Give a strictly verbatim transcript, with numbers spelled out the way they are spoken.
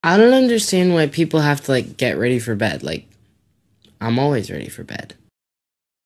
I don't understand why people have to like get ready for bed. Like I'm always ready for bed.